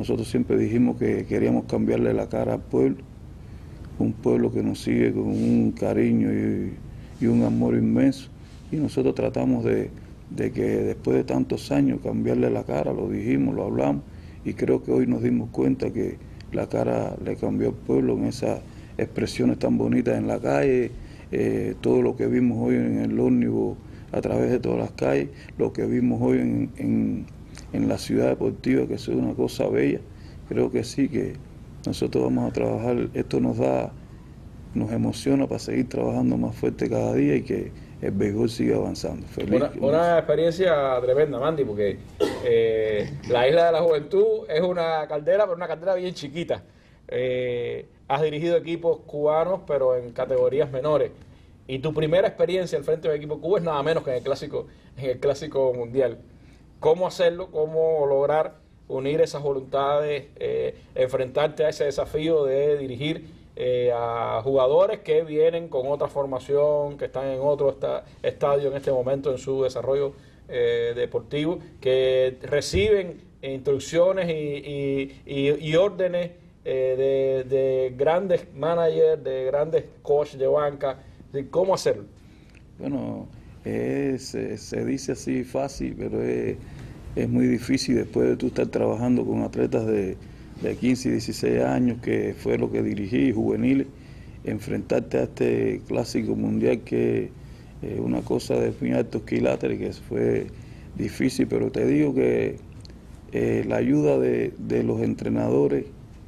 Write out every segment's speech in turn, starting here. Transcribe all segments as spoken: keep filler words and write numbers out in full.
nosotros siempre dijimos que queríamos cambiarle la cara al pueblo, un pueblo que nos sigue con un cariño y, y un amor inmenso, y nosotros tratamos de, de que después de tantos años cambiarle la cara, lo dijimos, lo hablamos, y creo que hoy nos dimos cuenta que la cara le cambió al pueblo en esas expresiones tan bonitas en la calle, eh, todo lo que vimos hoy en el ómnibus a través de todas las calles, lo que vimos hoy en, en, en la ciudad deportiva, que es una cosa bella. Creo que sí, que nosotros vamos a trabajar, esto nos da, nos emociona para seguir trabajando más fuerte cada día y que el béisbol siga avanzando. Feliz. Una, una experiencia tremenda, Mandy, porque eh, la Isla de la Juventud es una caldera, pero una caldera bien chiquita. Eh, has dirigido equipos cubanos, pero en categorías menores. Y tu primera experiencia al frente del equipo cubano es nada menos que en el clásico, en el clásico mundial. ¿Cómo hacerlo? ¿Cómo lograr unir esas voluntades, eh, enfrentarte a ese desafío de dirigir eh, a jugadores que vienen con otra formación, que están en otro esta, estadio en este momento en su desarrollo eh, deportivo, que reciben instrucciones y, y, y, y órdenes eh, de, de grandes managers, de grandes coaches de banca, de cómo hacerlo? Bueno, es, se dice así fácil, pero es, es muy difícil después de tú estar trabajando con atletas de, de quince y dieciséis años, que fue lo que dirigí, juveniles, enfrentarte a este clásico mundial que es una cosa de muy altos quilates, que fue difícil, pero te digo que eh, la ayuda de, de los entrenadores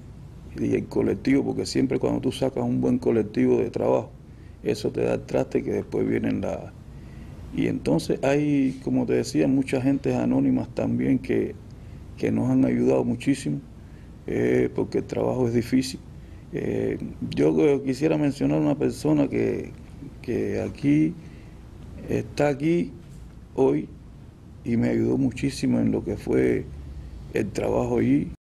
y el colectivo, porque siempre cuando tú sacas un buen colectivo de trabajo, eso te da el traste que después vienen la... Y entonces hay, como te decía, mucha gente anónimas también que, que nos han ayudado muchísimo, eh, porque el trabajo es difícil. Eh, yo quisiera mencionar una persona que, que aquí está aquí hoy y me ayudó muchísimo en lo que fue el trabajo allí.